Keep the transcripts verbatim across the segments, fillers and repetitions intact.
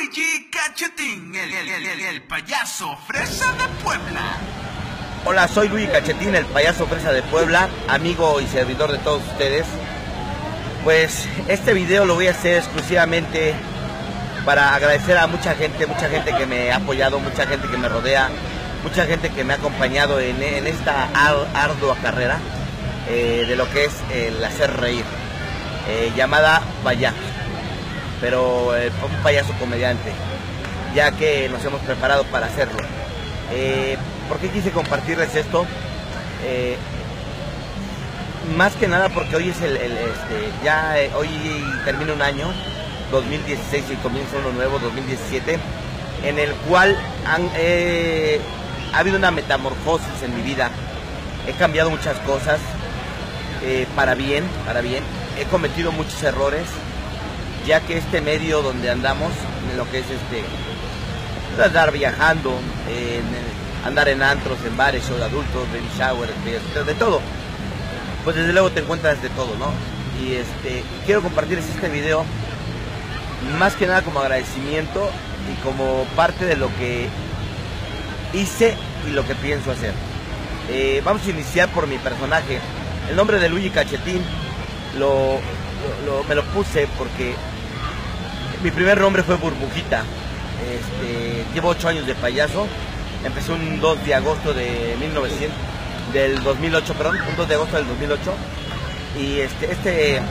Luigi Cachetín, el, el, el, el, el payaso fresa de Puebla. Hola, soy Luigi Cachetín, el payaso fresa de Puebla, amigo y servidor de todos ustedes. Pues este video lo voy a hacer exclusivamente para agradecer a mucha gente, mucha gente que me ha apoyado, mucha gente que me rodea, mucha gente que me ha acompañado en, en esta ardua carrera eh, de lo que es el hacer reír, eh, llamada payaso, pero eh, un payaso comediante, ya que nos hemos preparado para hacerlo. Eh, ¿Por qué quise compartirles esto? Eh, más que nada porque hoy es el, el este, ya eh, hoy termina un año, dos mil dieciséis, y comienza uno nuevo, dos mil diecisiete, en el cual han, eh, ha habido una metamorfosis en mi vida. He cambiado muchas cosas, eh, para bien, para bien. He cometido muchos errores, ya que este medio donde andamos, en lo que es este, andar viajando, eh, en, andar en antros, en bares, show de adultos, baby shower, de, de todo, pues desde luego te encuentras de todo, ¿no? Y este, quiero compartirles este video más que nada como agradecimiento y como parte de lo que hice y lo que pienso hacer. Eh, vamos a iniciar por mi personaje. El nombre de Luigi Cachetín lo, lo, lo, me lo puse porque mi primer nombre fue Burbujita. Este, llevo ocho años de payaso. Empecé un dos de agosto de mil novecientos, del dos mil ocho, perdón, un dos de agosto del dos mil ocho. Y este, este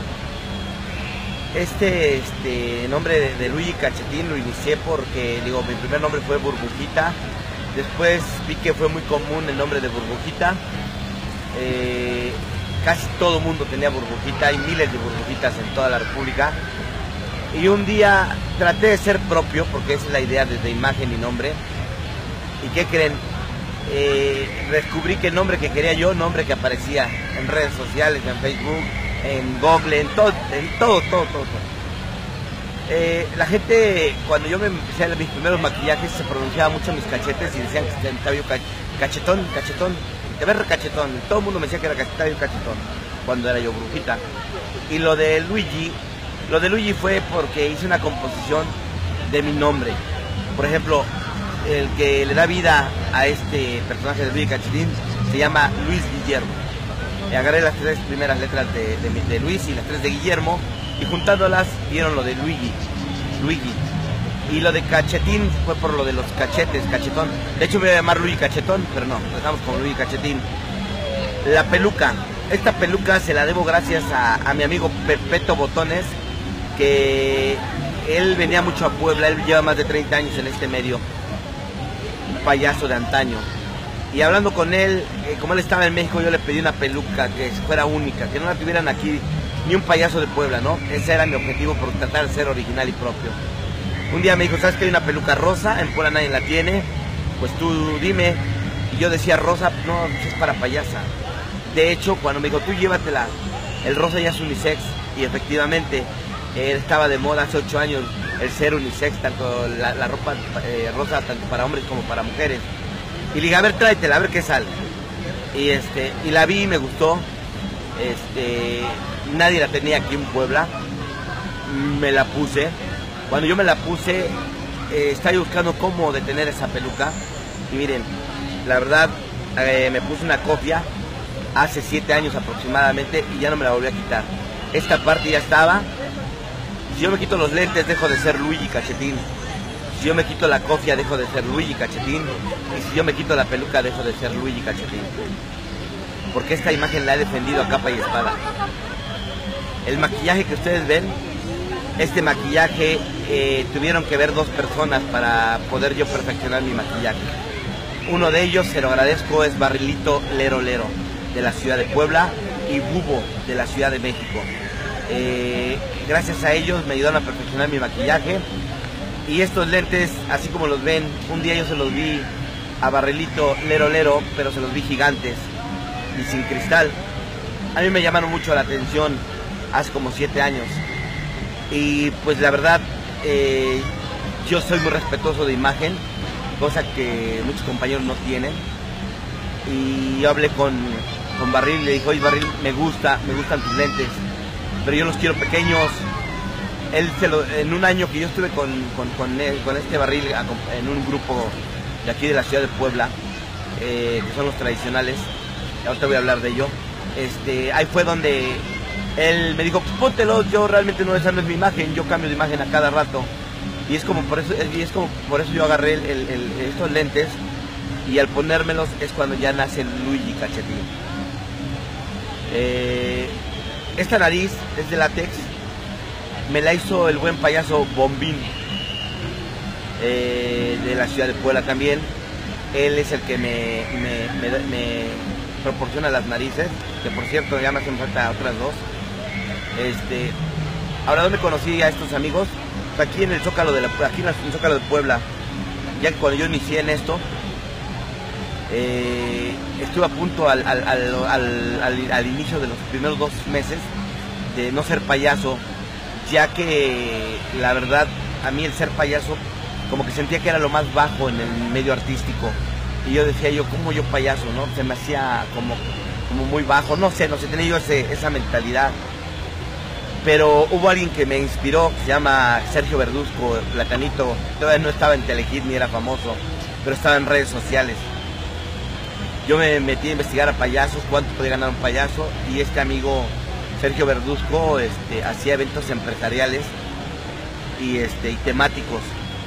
Este, este nombre de, de Luigi Cachetín lo inicié porque, digo, mi primer nombre fue Burbujita. Después vi que fue muy común el nombre de Burbujita. Eh, casi todo el mundo tenía Burbujita, hay miles de Burbujitas en toda la República. Y un día traté de ser propio, porque esa es la idea desde imagen y nombre. ¿Y qué creen? Eh, descubrí que el nombre que quería yo, nombre que aparecía en redes sociales, en Facebook, en Google, en todo, en todo, todo, todo, todo. Eh, la gente, cuando yo me empecé a hacer mis primeros maquillajes, se pronunciaba mucho mis cachetes y decían que tenía el cabello cachetón, cachetón, te ves cachetón. Todo el mundo me decía que era cabello cachetón cuando era yo Brujita. Y lo de Luigi, lo de Luigi fue porque hice una composición de mi nombre. Por ejemplo, el que le da vida a este personaje de Luigi Cachetín se llama Luis Guillermo. Agarré las tres primeras letras de, de, de Luis y las tres de Guillermo, y juntándolas dieron lo de Luigi, Luigi. Y lo de Cachetín fue por lo de los cachetes, cachetón. De hecho me voy a llamar Luigi Cachetón, pero no, dejamos con Luigi Cachetín. La peluca, esta peluca se la debo gracias a, a mi amigo Pepeto Botones, que él venía mucho a Puebla, él lleva más de treinta años en este medio, un payaso de antaño. Y hablando con él, eh, como él estaba en México, yo le pedí una peluca que fuera única, que no la tuvieran aquí ni un payaso de Puebla, ¿no? Ese era mi objetivo, por tratar de ser original y propio. Un día me dijo, ¿sabes que hay una peluca rosa? En Puebla nadie la tiene, pues tú dime. Y yo decía, rosa, no, es para payasa. De hecho, cuando me dijo, tú llévatela, el rosa ya es unisex. Y efectivamente, eh, estaba de moda hace ocho años el ser unisex, tanto la, la ropa eh, rosa, tanto para hombres como para mujeres. Y le dije, a ver, tráetela, a ver qué sale. Y este, y la vi y me gustó. Este, nadie la tenía aquí en Puebla. Me la puse. Cuando yo me la puse, eh, estaba buscando cómo detener esa peluca. Y miren, la verdad, eh, me puse una copia hace siete años aproximadamente y ya no me la volví a quitar. Esta parte ya estaba. Si yo me quito los lentes, dejo de ser Luigi Cachetín. Si yo me quito la cofia, dejo de ser Luigi Cachetín. Y si yo me quito la peluca, dejo de ser Luigi Cachetín. Porque esta imagen la he defendido a capa y espada. El maquillaje que ustedes ven, este maquillaje eh, tuvieron que ver dos personas para poder yo perfeccionar mi maquillaje. Uno de ellos, se lo agradezco, es Barrilito Lero Lero, de la ciudad de Puebla, y Bubo, de la Ciudad de México. Eh, gracias a ellos me ayudaron a perfeccionar mi maquillaje. Y estos lentes, así como los ven, un día yo se los vi a Barrilito Lero Lero, pero se los vi gigantes y sin cristal. A mí me llamaron mucho la atención hace como siete años. Y pues la verdad, eh, yo soy muy respetuoso de imagen, cosa que muchos compañeros no tienen. Y yo hablé con, con Barril, le dije, oye Barril, me gusta, me gustan tus lentes, pero yo los quiero pequeños, él se lo, en un año que yo estuve con, con, con, él, con este barril en un grupo de aquí de la ciudad de Puebla, eh, que son los tradicionales, ahorita voy a hablar de ello, este, ahí fue donde él me dijo, pues póntelo, yo realmente no, esa no es mi imagen, yo cambio de imagen a cada rato. Y es como por eso, y es como por eso yo agarré el, el, el, estos lentes, y al ponérmelos es cuando ya nace el Luigi Cachetín. Eh, esta nariz es de látex, me la hizo el buen payaso Bombín, eh, de la ciudad de Puebla también. Él es el que me, me, me, me proporciona las narices, que por cierto ya me hacen falta otras dos. Este, ahora, ¿dónde conocí a estos amigos? Aquí en el Zócalo de la, aquí en el Zócalo de Puebla. Ya que cuando yo inicié en esto, eh, estuve a punto al, al, al, al, al, al inicio de los primeros dos meses de no ser payaso, ya que la verdad a mí el ser payaso como que sentía que era lo más bajo en el medio artístico, y yo decía yo, ¿cómo yo payaso? ¿No? Se me hacía como, como muy bajo, no sé, no sé, tenía yo ese, esa mentalidad. Pero hubo alguien que me inspiró, que se llama Sergio Verduzco, Platanito. Todavía no estaba en Telehit ni era famoso, pero estaba en redes sociales. Yo me metí a investigar a payasos, cuánto podía ganar un payaso, y este amigo Sergio Verduzco este, hacía eventos empresariales y, este, y temáticos.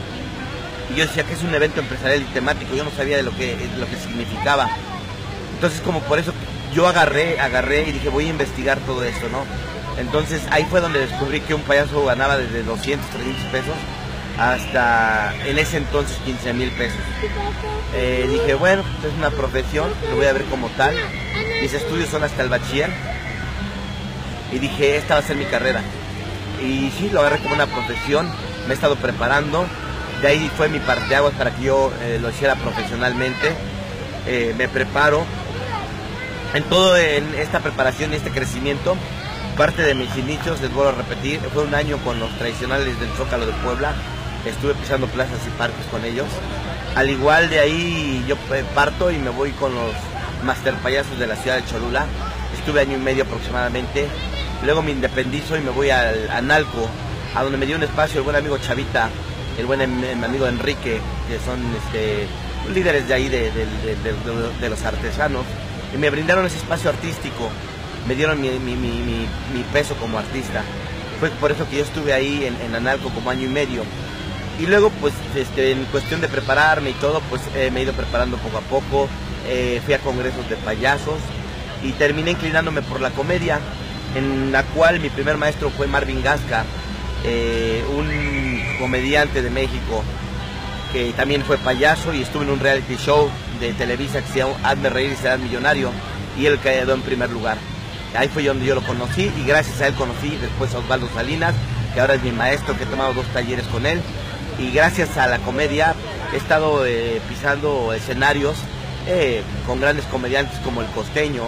Y yo decía que es un evento empresarial y temático, yo no sabía de lo que, de lo que significaba. Entonces, como por eso yo agarré, agarré y dije, voy a investigar todo esto, ¿no? Entonces ahí fue donde descubrí que un payaso ganaba desde doscientos, trescientos pesos hasta en ese entonces quince mil pesos. Eh, dije, bueno, es una profesión, lo voy a ver como tal. Mis estudios son hasta el bachiller. Y dije, esta va a ser mi carrera. Y sí, lo agarré como una profesión, me he estado preparando. De ahí fue mi parteaguas para que yo eh, lo hiciera profesionalmente. Eh, me preparo. En todo en esta preparación y este crecimiento, parte de mis inicios, les vuelvo a repetir, fue un año con los tradicionales del Zócalo de Puebla. Estuve pisando plazas y parques con ellos. Al igual de ahí yo parto y me voy con los master payasos de la ciudad de Cholula. Estuve año y medio aproximadamente. Luego me independizo y me voy al Analco, a donde me dio un espacio el buen amigo Chavita, el buen em, amigo Enrique, que son este, líderes de ahí de, de, de, de, de, de los artesanos. Y me brindaron ese espacio artístico, me dieron mi, mi, mi, mi, mi peso como artista. Fue por eso que yo estuve ahí en, en Analco como año y medio. Y luego, pues, este, en cuestión de prepararme y todo, pues eh, me he ido preparando poco a poco. Eh, fui a congresos de payasos y terminé inclinándome por la comedia, en la cual mi primer maestro fue Marvin Gasca, eh, un comediante de México que también fue payaso, y estuve en un reality show de Televisa que se llama Hazme Reír y Serás Millonario, y él quedó en primer lugar. Ahí fue donde yo lo conocí, y gracias a él conocí después a Osvaldo Salinas, que ahora es mi maestro, que he tomado dos talleres con él. Y gracias a la comedia he estado eh, pisando escenarios eh, con grandes comediantes como El Costeño,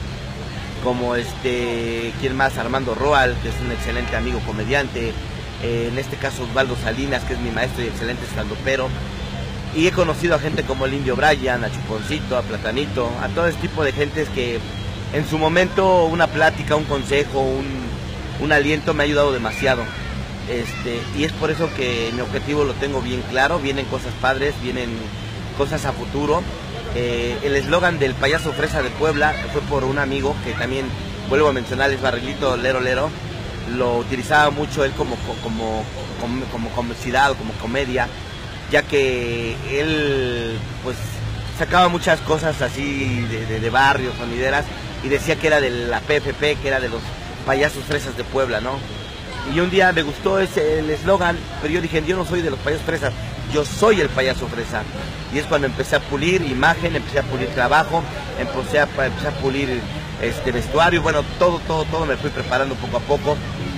como este, ¿quién más? Armando Roal, que es un excelente amigo comediante, eh, en este caso Osvaldo Salinas, que es mi maestro y excelente estandopero. Y he conocido a gente como el Indio Brian, a Chuponcito, a Platanito, a todo este tipo de gentes que en su momento una plática, un consejo, un, un aliento me ha ayudado demasiado. Este, y es por eso que mi objetivo lo tengo bien claro, vienen cosas padres, vienen cosas a futuro. Eh, el eslogan del payaso fresa de Puebla fue por un amigo que también, vuelvo a mencionar, es Barrilito Lero Lero. Lo utilizaba mucho él como, como, como, como comicidad o como comedia, ya que él pues sacaba muchas cosas así de, de, de barrios, sonideras, y decía que era de la P F P, que era de los payasos fresas de Puebla, ¿no? Y un día me gustó ese el eslogan, pero yo dije, yo no soy de los payasos fresas, yo soy el payaso fresa. Y es cuando empecé a pulir imagen, empecé a pulir trabajo, empecé a, empecé a pulir este vestuario, bueno, todo, todo, todo me fui preparando poco a poco.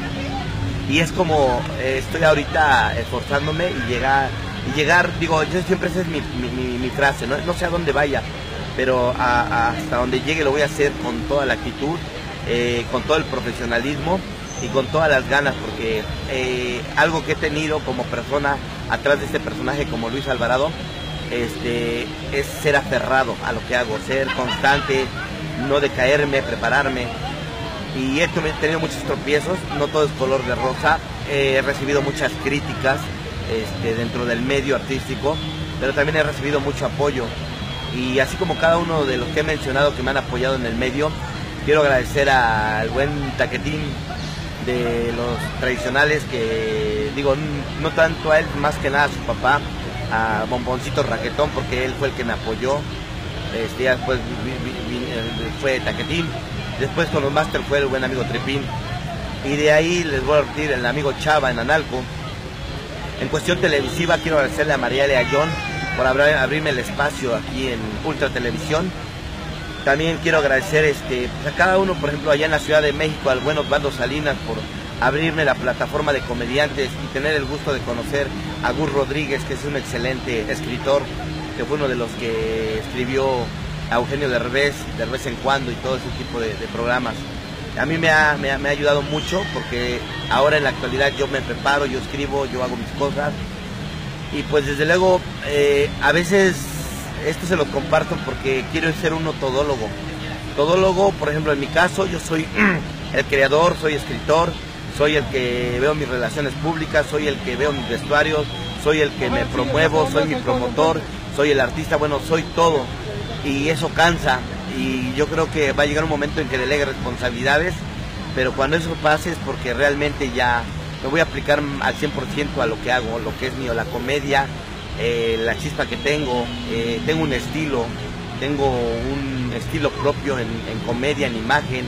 Y es como eh, estoy ahorita esforzándome y llegar, y llegar, digo, yo siempre esa es mi, mi, mi, mi frase, ¿no? No sé a dónde vaya, pero a, a hasta donde llegue lo voy a hacer con toda la actitud, eh, con todo el profesionalismo y con todas las ganas, porque eh, algo que he tenido como persona atrás de este personaje como Luis Alvarado, este, es ser aferrado a lo que hago, ser constante, no decaerme, prepararme. Y he tenido muchos tropiezos, no todo es color de rosa, he recibido muchas críticas este, dentro del medio artístico, pero también he recibido mucho apoyo. Y así como cada uno de los que he mencionado que me han apoyado en el medio, quiero agradecer al buen Taquetín de los tradicionales, que digo, no tanto a él, más que nada a su papá, a Bomboncito Raquetón, porque él fue el que me apoyó. Este, ya después vi, vi, vi, fue Taquetín, después con los máster fue el buen amigo Tripín, y de ahí les voy a repetir el amigo Chava en Analco. En cuestión televisiva quiero agradecerle a María Leayón por abrir, abrirme el espacio aquí en Ultra Televisión. También quiero agradecer este, pues a cada uno, por ejemplo, allá en la Ciudad de México, al buen Osvaldo Salinas por abrirme la plataforma de comediantes y tener el gusto de conocer a Gus Rodríguez, que es un excelente escritor, que fue uno de los que escribió a Eugenio Derbez, Derbez en Cuando y todo ese tipo de, de programas. A mí me ha, me, ha, me ha ayudado mucho, porque ahora en la actualidad yo me preparo, yo escribo, yo hago mis cosas, y pues desde luego eh, a veces esto se los comparto porque quiero ser uno todólogo. Todólogo, por ejemplo, en mi caso, yo soy el creador, soy escritor, soy el que veo mis relaciones públicas, soy el que veo mis vestuarios, soy el que me promuevo, soy mi promotor, soy el artista, bueno, soy todo. Y eso cansa, y yo creo que va a llegar un momento en que delegue responsabilidades, pero cuando eso pase es porque realmente ya me voy a aplicar al cien por ciento a lo que hago, lo que es mío, la comedia, eh, la chispa que tengo, eh, tengo un estilo, tengo un estilo propio en, en comedia, en imagen,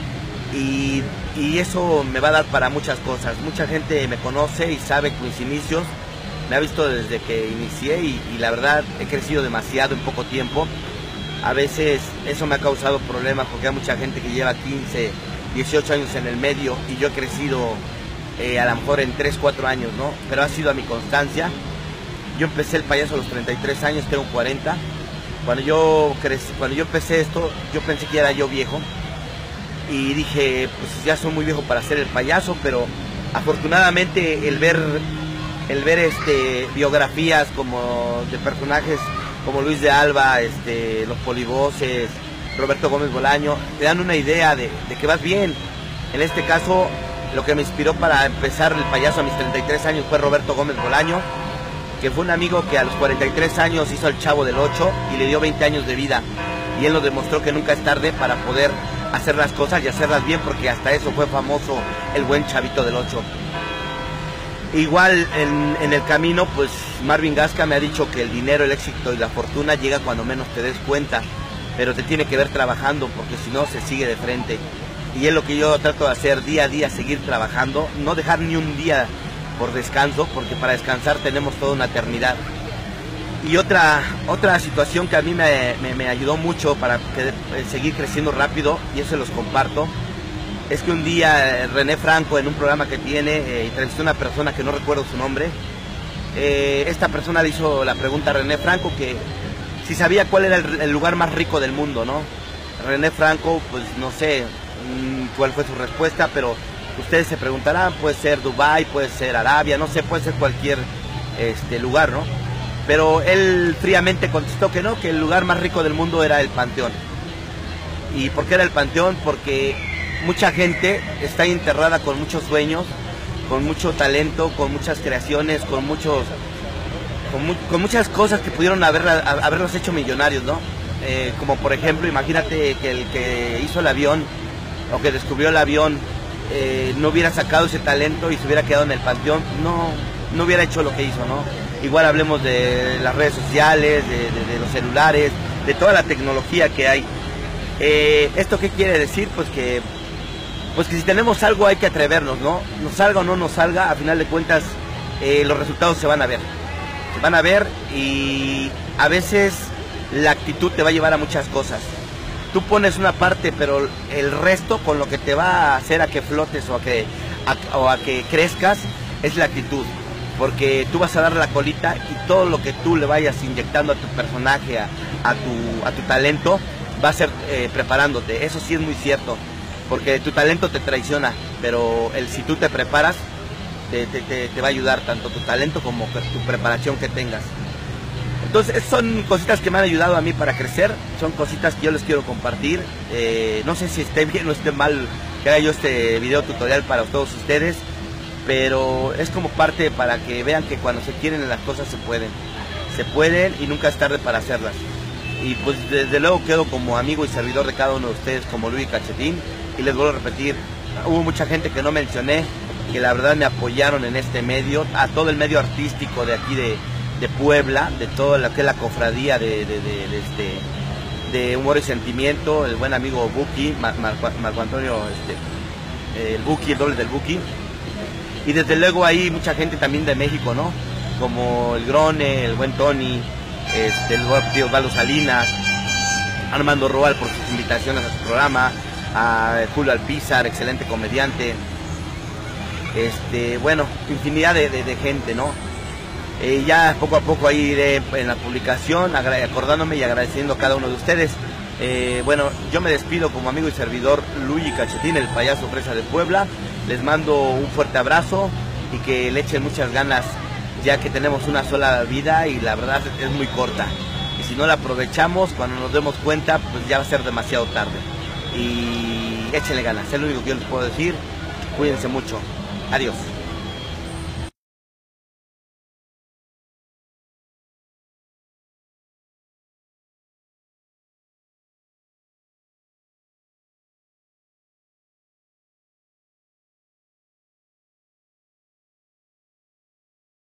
y, y eso me va a dar para muchas cosas. Mucha gente me conoce y sabe mis inicios, me ha visto desde que inicié, y, y la verdad he crecido demasiado en poco tiempo. A veces eso me ha causado problemas porque hay mucha gente que lleva quince, dieciocho años en el medio, y yo he crecido eh, a lo mejor en tres, cuatro años, ¿no? Pero ha sido a mi constancia. Yo empecé el payaso a los treinta y tres años, tengo cuarenta. Cuando yo, crecí, cuando yo empecé esto, yo pensé que era yo viejo, y dije, pues ya soy muy viejo para ser el payaso, pero afortunadamente el ver, el ver este, biografías como de personajes como Luis de Alba, este, los Polivoces, Roberto Gómez Bolaño, te dan una idea de, de que vas bien. En este caso, lo que me inspiró para empezar el payaso a mis treinta y tres años fue Roberto Gómez Bolaño, que fue un amigo que a los cuarenta y tres años hizo El Chavo del Ocho y le dio veinte años de vida, y él nos demostró que nunca es tarde para poder hacer las cosas y hacerlas bien, porque hasta eso fue famoso el buen Chavito del Ocho. Igual en, en el camino, pues Marvin Gasca me ha dicho que el dinero, el éxito y la fortuna llega cuando menos te des cuenta, pero te tiene que ver trabajando, porque si no se sigue de frente. Y es lo que yo trato de hacer día a día, seguir trabajando, no dejar ni un día por descanso, porque para descansar tenemos toda una eternidad. Y otra, otra situación que a mí me, me, me ayudó mucho para que, eh, seguir creciendo rápido, y eso se los comparto, es que un día eh, René Franco, en un programa que tiene, eh, entrevistó a una persona que no recuerdo su nombre. Eh, esta persona le hizo la pregunta a René Franco que si sabía cuál era el, el lugar más rico del mundo, ¿no? René Franco, pues no sé mmm, cuál fue su respuesta, pero ustedes se preguntarán, puede ser Dubái, puede ser Arabia, no sé, puede ser cualquier este, lugar, ¿no? Pero él fríamente contestó que no, que el lugar más rico del mundo era el Panteón. ¿Y por qué era el Panteón? Porque mucha gente está enterrada con muchos sueños, con mucho talento, con muchas creaciones, con muchos, con, mu con muchas cosas que pudieron haberla, haberlos hecho millonarios, ¿no? Eh, como por ejemplo, imagínate que el que hizo el avión o que descubrió el avión eh, no hubiera sacado ese talento y se hubiera quedado en el Panteón, no, no hubiera hecho lo que hizo, ¿no? Igual hablemos de las redes sociales, de, de, de los celulares, de toda la tecnología que hay. Eh, ¿Esto qué quiere decir? Pues que, pues que si tenemos algo hay que atrevernos, ¿no? Nos salga o no nos salga, a final de cuentas eh, los resultados se van a ver. Se van a ver, y a veces la actitud te va a llevar a muchas cosas. Tú pones una parte, pero el resto con lo que te va a hacer a que flotes o a que, a, o a que crezcas es la actitud. Porque tú vas a dar la colita y todo lo que tú le vayas inyectando a tu personaje, a, a, tu, a tu talento, va a ser eh, preparándote. Eso sí es muy cierto, porque tu talento te traiciona, pero el si tú te preparas, te, te, te, te va a ayudar tanto tu talento como tu preparación que tengas. Entonces son cositas que me han ayudado a mí para crecer, son cositas que yo les quiero compartir. Eh, no sé si esté bien o esté mal que haga yo este video tutorial para todos ustedes, pero es como parte para que vean que cuando se quieren las cosas se pueden, se pueden y nunca es tarde para hacerlas. Y pues desde luego quedo como amigo y servidor de cada uno de ustedes como Luis Cachetín, y les vuelvo a repetir, hubo mucha gente que no mencioné, que la verdad me apoyaron en este medio, a todo el medio artístico de aquí de, de Puebla, de toda lo que es la cofradía de, de, de, de, este, de Humor y Sentimiento, el buen amigo Buki, Mar, Mar, Marco Antonio, este, el Buki, el doble del Buki, y desde luego hay mucha gente también de México, ¿no? Como el Grone, el buen Tony, este, el buen tío Osvaldo Salinas, Armando Roal por sus invitaciones a su programa, a Julio Alpizar, excelente comediante, este, bueno, infinidad de, de, de gente, ¿no? Eh, ya poco a poco ahí iré en la publicación, acordándome y agradeciendo a cada uno de ustedes. Eh, bueno, yo me despido como amigo y servidor Luigi Cachetín, el payaso fresa de Puebla. Les mando un fuerte abrazo y que le echen muchas ganas, ya que tenemos una sola vida y la verdad es muy corta. Y si no la aprovechamos, cuando nos demos cuenta, pues ya va a ser demasiado tarde. Y échenle ganas, es lo único que yo les puedo decir. Cuídense mucho. Adiós.